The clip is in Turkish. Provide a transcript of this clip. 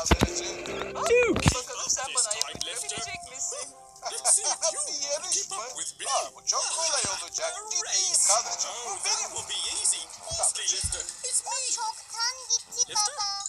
derece. Duke! Bakalım sen bana ayak uydurabilecek misin? Bir yarış mı? Bu çok kolay olacak. Ciddiyim kardeşim. Bu benim. Will be easy. Honestly, Lifter, it's me. Çoktan gitti baba.